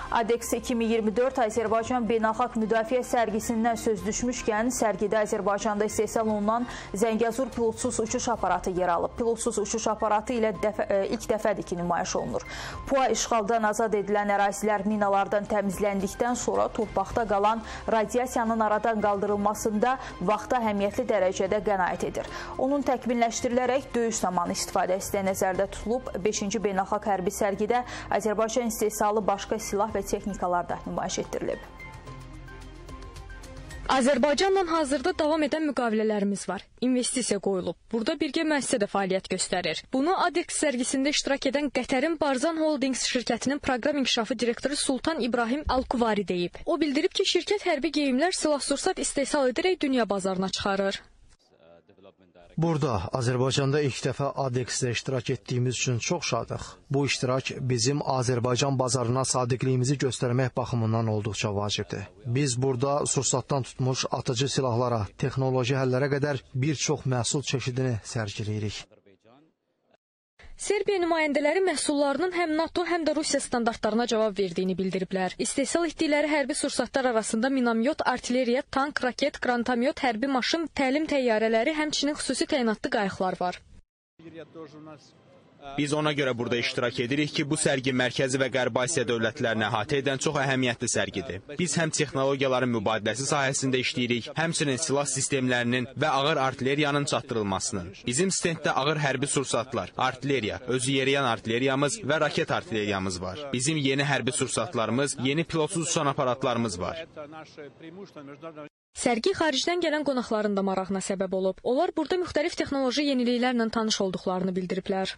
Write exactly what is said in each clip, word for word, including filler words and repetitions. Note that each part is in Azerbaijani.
ADEX iki min iyirmi dörd Azərbaycan Beynəlxalq Müdafiə sərgisindən söz düşmüşkən, sərgidə Azərbaycanda istehsal olunan Zəngəzur pilotsuz uçuş aparatı yer alıb. Pilotsuz uçuş aparatı ilə dəfə, e, ilk dəfədir ki, nümayiş olunur. P U A işğaldan azad edilən ərazilər minalardan təmizləndikdən sonra torpaqda qalan radiasiyanın aradan qaldırılmasında vaxta əhəmiyyətli dərəcədə qənaət edir. Onun təkmilləşdirilərək döyüş zamanı istifadəsi də nəzərdə tutulub. beşinci Beynəlxalq Hərbi sərgidə Azərbaycan istehsalı başqa silah və texnikalar da nümayiş etdirilib. Azərbaycanla hazırda davam edən müqavilələrimiz var. İnvestisiya qoyulub. Burada birgə müəssisə də fəaliyyət göstərir. Bunu ADEX sərgisində iştirak edən Qətərin Barzan Holdings şirkətinin proqram inkişafı direktoru Sultan İbrahim Alkuvari deyib. O bildirib ki, şirkət hərbi geyimlər silah-sursat istehsal edərək dünya bazarına çıxarır. Burada Azərbaycanda ilk dəfə ADEX-də iştirak etdiyimiz üçün çox şadıq. Bu iştirak bizim Azərbaycan bazarına sadiqliyimizi göstərmək baxımından olduqca vacibdir. Biz burada sursatdan tutmuş atıcı silahlara, texnoloji həllərə qədər bir çox məhsul çeşidini sərgiləyirik. Serbiya nümayəndələri məhsullarının həm NATO, həm də Rusiya standartlarına cavab verdiyini bildiriblər. İstehsal etdikləri hərbi sursatlar arasında minamyot, artilleriya, tank, raket, qrantamyot, hərbi maşın, təlim təyyarələri, həmçinin xüsusi təyinatlı qayıqlar var. Biz ona görə burada iştirak edirik ki, bu sərgi Mərkəzi və Qərbi Asiya dövlətlərini əhatə edən çox əhəmiyyətli sərgidir. Biz həm texnologiyaların mübadiləsi sahəsində işləyirik, həmçinin silah sistemlərinin və ağır artilleriyanın çatdırılmasının. Bizim stenddə ağır hərbi sursatlar, artilleriya, özü yeriyən artilleriyamız və raket artilleriyamız var. Bizim yeni hərbi sursatlarımız, yeni pilotsuz uçan aparatlarımız var. Sərgi xaricdən gələn qonaqların da marağına səbəb olub. Onlar burada müxtəlif texnoloji yeniliklərlə tanış olduqlarını bildiriblər.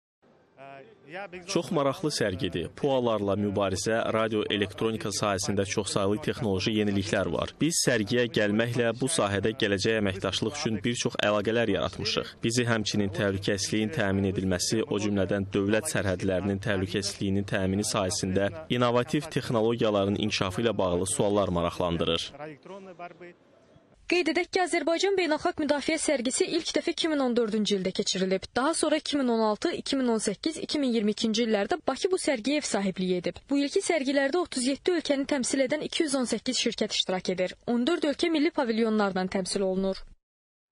Çox maraqlı sərgidir. P U A-larla mübarizə, radio-elektronika sahəsində çoxsaylı texnoloji yeniliklər var. Biz sərgiyə gəlməklə bu sahədə gələcək əməkdaşlıq üçün bir çox əlaqələr yaratmışıq. Bizi həmçinin təhlükəsizliyin təmin edilməsi, o cümlədən dövlət sərhədlərinin təhlükəsizliyinin təmini sayəsində innovativ texnologiyaların inkişafı ilə bağlı suallar maraqlandırır. Qeyd edək ki, Azərbaycan Beynəlxalq Müdafiə sərgisi ilk dəfə iki min on dördüncü ildə keçirilib. Daha sonra iki min on altı, iki min on səkkiz, iki min iyirmi ikinci illərdə Bakı bu sərgiyə ev sahibliyi edib. Bu ilki sərgilərdə otuz yeddi ölkəni təmsil edən iki yüz on səkkiz şirkət iştirak edir. on dörd ölkə milli pavilyonlarla təmsil olunur.